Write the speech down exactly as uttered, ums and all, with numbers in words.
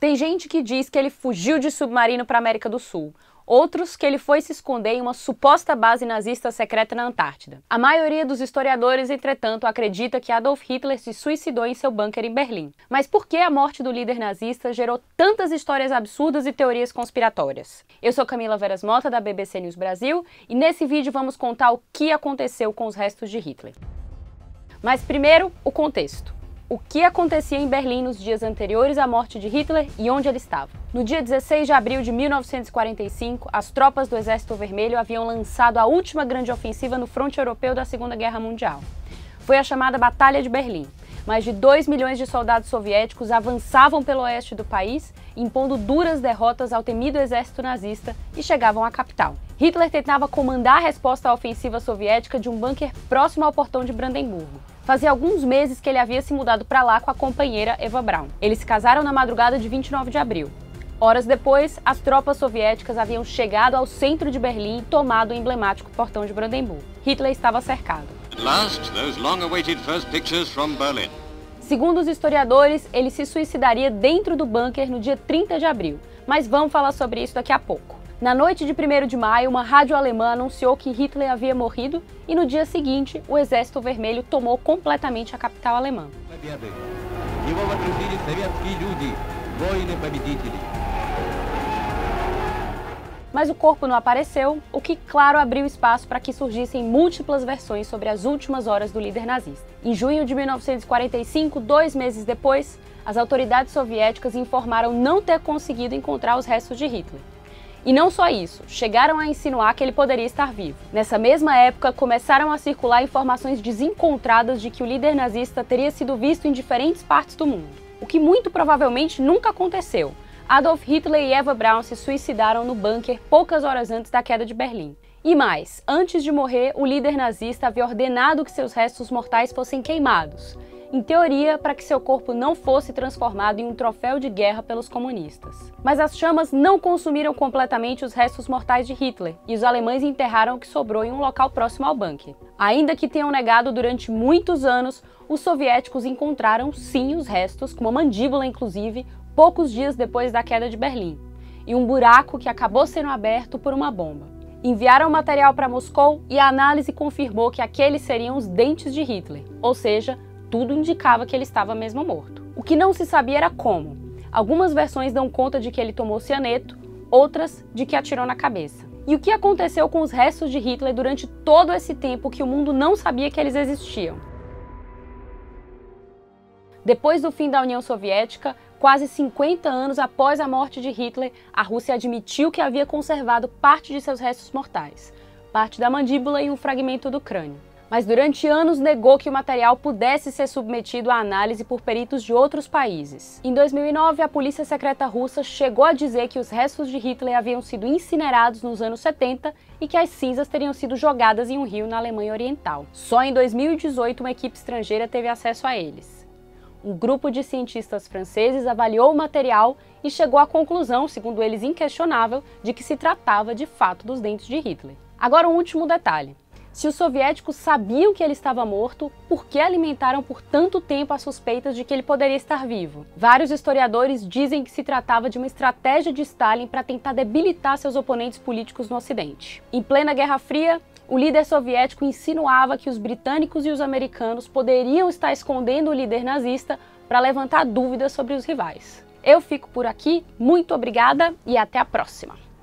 Tem gente que diz que ele fugiu de submarino para a América do Sul. Outros que ele foi se esconder em uma suposta base nazista secreta na Antártida. A maioria dos historiadores, entretanto, acredita que Adolf Hitler se suicidou em seu bunker em Berlim. Mas por que a morte do líder nazista gerou tantas histórias absurdas e teorias conspiratórias? Eu sou Camila Veras Mota, da B B C News Brasil, e nesse vídeo vamos contar o que aconteceu com os restos de Hitler. Mas primeiro, o contexto. O que acontecia em Berlim nos dias anteriores à morte de Hitler e onde ele estava. No dia dezesseis de abril de mil novecentos e quarenta e cinco, as tropas do Exército Vermelho haviam lançado a última grande ofensiva no fronte europeu da Segunda Guerra Mundial. Foi a chamada Batalha de Berlim. Mais de dois milhões de soldados soviéticos avançavam pelo oeste do país, impondo duras derrotas ao temido exército nazista e chegavam à capital. Hitler tentava comandar a resposta à ofensiva soviética de um bunker próximo ao portão de Brandemburgo. Fazia alguns meses que ele havia se mudado para lá com a companheira Eva Braun. Eles se casaram na madrugada de vinte e nove de abril. Horas depois, as tropas soviéticas haviam chegado ao centro de Berlim e tomado o emblemático portão de Brandemburgo. Hitler estava cercado. At last, those long-awaited first pictures from Berlin. Segundo os historiadores, ele se suicidaria dentro do bunker no dia trinta de abril, mas vamos falar sobre isso daqui a pouco. Na noite de primeiro de maio, uma rádio alemã anunciou que Hitler havia morrido e no dia seguinte, o Exército Vermelho tomou completamente a capital alemã. Mas o corpo não apareceu, o que, claro, abriu espaço para que surgissem múltiplas versões sobre as últimas horas do líder nazista. Em junho de mil novecentos e quarenta e cinco, dois meses depois, as autoridades soviéticas informaram não ter conseguido encontrar os restos de Hitler. E não só isso, chegaram a insinuar que ele poderia estar vivo. Nessa mesma época, começaram a circular informações desencontradas de que o líder nazista teria sido visto em diferentes partes do mundo, o que muito provavelmente nunca aconteceu. Adolf Hitler e Eva Braun se suicidaram no bunker poucas horas antes da queda de Berlim. E mais, antes de morrer, o líder nazista havia ordenado que seus restos mortais fossem queimados, em teoria, para que seu corpo não fosse transformado em um troféu de guerra pelos comunistas. Mas as chamas não consumiram completamente os restos mortais de Hitler, e os alemães enterraram o que sobrou em um local próximo ao bunker. Ainda que tenham negado durante muitos anos, os soviéticos encontraram sim os restos, com uma mandíbula inclusive, poucos dias depois da queda de Berlim, e um buraco que acabou sendo aberto por uma bomba. Enviaram o material para Moscou e a análise confirmou que aqueles seriam os dentes de Hitler, ou seja, tudo indicava que ele estava mesmo morto. O que não se sabia era como. Algumas versões dão conta de que ele tomou cianeto, outras de que atirou na cabeça. E o que aconteceu com os restos de Hitler durante todo esse tempo que o mundo não sabia que eles existiam? Depois do fim da União Soviética, quase cinquenta anos após a morte de Hitler, a Rússia admitiu que havia conservado parte de seus restos mortais, parte da mandíbula e um fragmento do crânio. Mas durante anos negou que o material pudesse ser submetido à análise por peritos de outros países. Em dois mil e nove, a polícia secreta russa chegou a dizer que os restos de Hitler haviam sido incinerados nos anos setenta e que as cinzas teriam sido jogadas em um rio na Alemanha Oriental. Só em dois mil e dezoito, uma equipe estrangeira teve acesso a eles. Um grupo de cientistas franceses avaliou o material e chegou à conclusão, segundo eles inquestionável, de que se tratava de fato dos dentes de Hitler. Agora um último detalhe. Se os soviéticos sabiam que ele estava morto, por que alimentaram por tanto tempo as suspeitas de que ele poderia estar vivo? Vários historiadores dizem que se tratava de uma estratégia de Stalin para tentar debilitar seus oponentes políticos no Ocidente. Em plena Guerra Fria, o líder soviético insinuava que os britânicos e os americanos poderiam estar escondendo o líder nazista para levantar dúvidas sobre os rivais. Eu fico por aqui, muito obrigada e até a próxima!